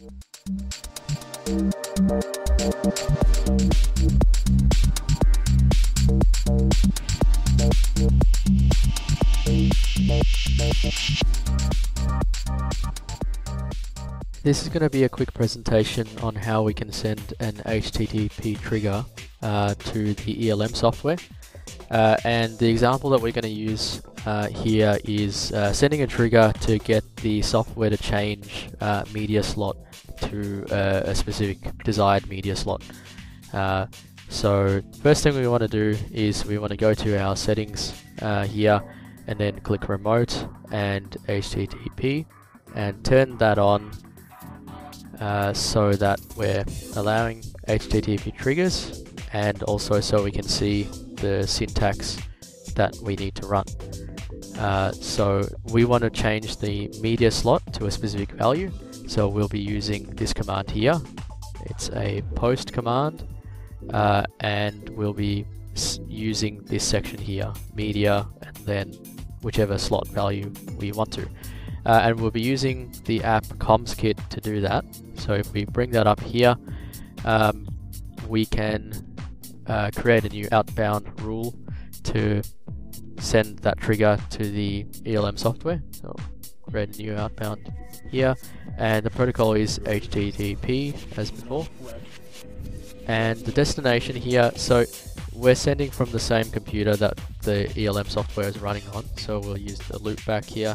This is going to be a quick presentation on how we can send an HTTP trigger to the ELM software. And the example that we're going to use here is sending a trigger to get the software to change media slot to a specific desired media slot. So first thing we want to do is we want to go to our settings here and then click remote and HTTP and turn that on so that we're allowing HTTP triggers and also so we can see the syntax that we need to run. So we want to change the media slot to a specific value, so we'll be using this command here. It's a post command and we'll be using this section here, media, and then whichever slot value we want to. And we'll be using the app CommsKit to do that. So if we bring that up here, we can create a new outbound rule to send that trigger to the ELM software. So create a new outbound here, and the protocol is HTTP as before. And the destination here, so we're sending from the same computer that the ELM software is running on, so we'll use the loopback here,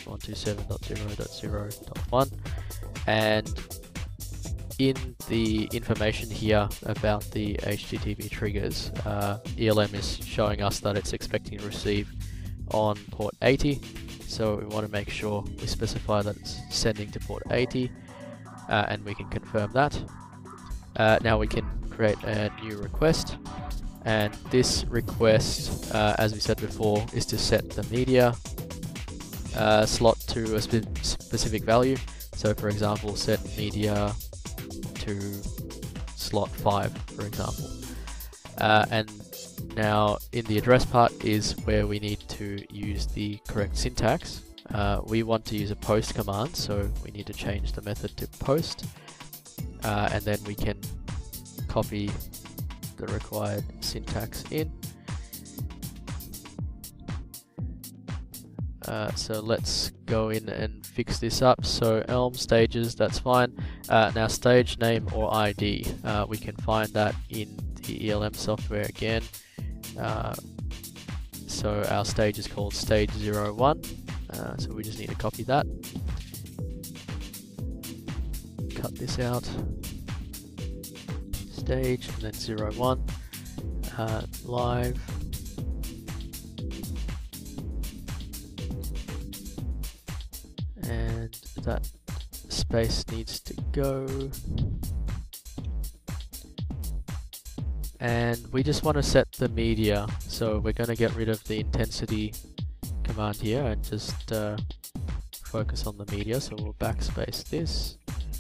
127.0.0.1, and in the information here about the HTTP triggers, ELM is showing us that it's expecting to receive on port 80, so we want to make sure we specify that it's sending to port 80, and we can confirm that. Now we can create a new request, and this request, as we said before, is to set the media slot to a specific value. So for example, set media to slot 5, for example. And now in the address part is where we need to use the correct syntax. We want to use a post command, so we need to change the method to post, and then we can copy the required syntax in. So let's go in and fix this up. So Elm stages, that's fine. Now stage name or ID, we can find that in the ELM software again. So our stage is called stage 01. So we just need to copy that. Cut this out. Stage and then 01. Live. And that space needs to go. And we just want to set the media, so we're going to get rid of the intensity command here and just focus on the media, so we'll backspace this.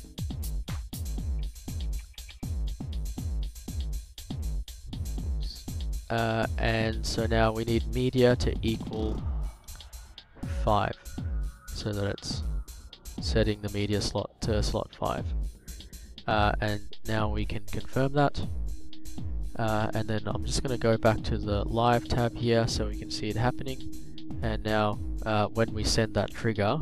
And so now we need media to equal 5, so that it's setting the media slot to slot 5. And now we can confirm that. And then I'm just going to go back to the live tab here so we can see it happening. And now when we send that trigger,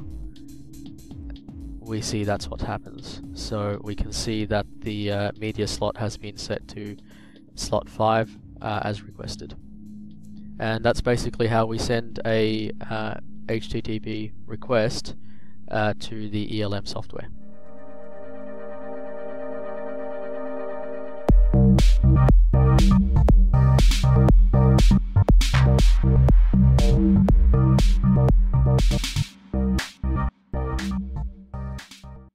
we see that's what happens. So we can see that the media slot has been set to slot 5 as requested. And that's basically how we send a HTTP request to the ELM software.